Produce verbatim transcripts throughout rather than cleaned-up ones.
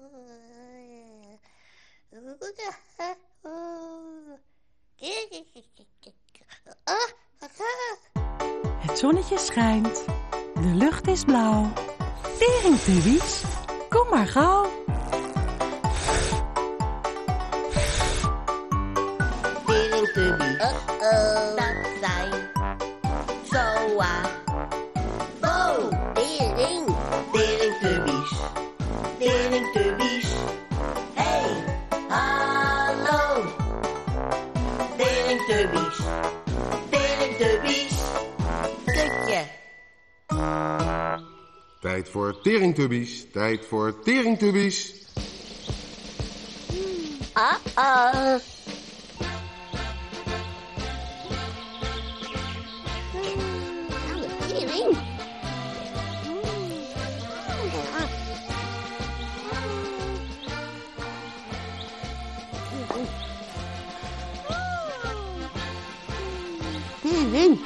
Het zonnetje schijnt. De lucht is blauw. Teringtubbies, kom maar gauw. Teringtubbies, uh-oh, dat zijn zoa. Bo, tering, teringtubbies, teringtubbies. Hey, hallo, teringtubbies, teringtubbies. Kutje. Tijd voor Teringtubbies, tijd voor Teringtubbies. Uh-oh. Tering.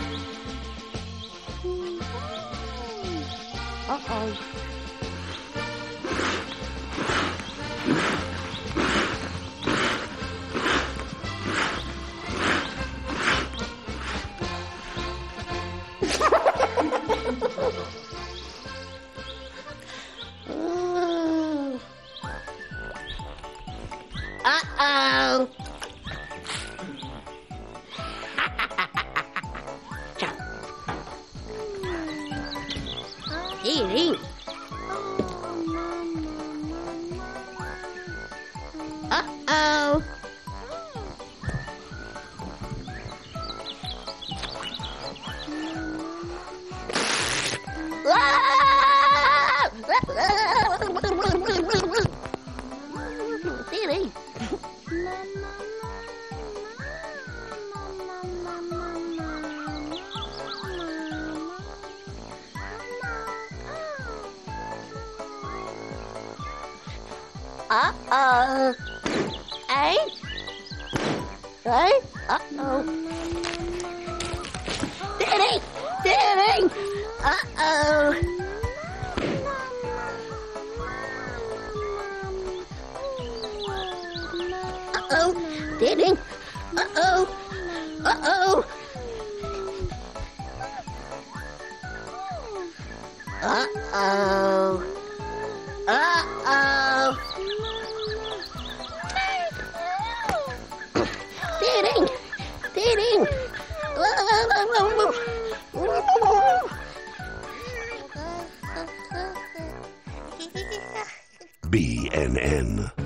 Uh-oh. Uh-oh. Tering. Uh-oh. Tering. Uh-oh. Hey? Hey? Uh-oh. Tering! Tering! Uh-oh. Uh-oh. Tering! Uh-oh. Uh-oh. Uh-oh. Uh-oh. Tering! Tering! B N N.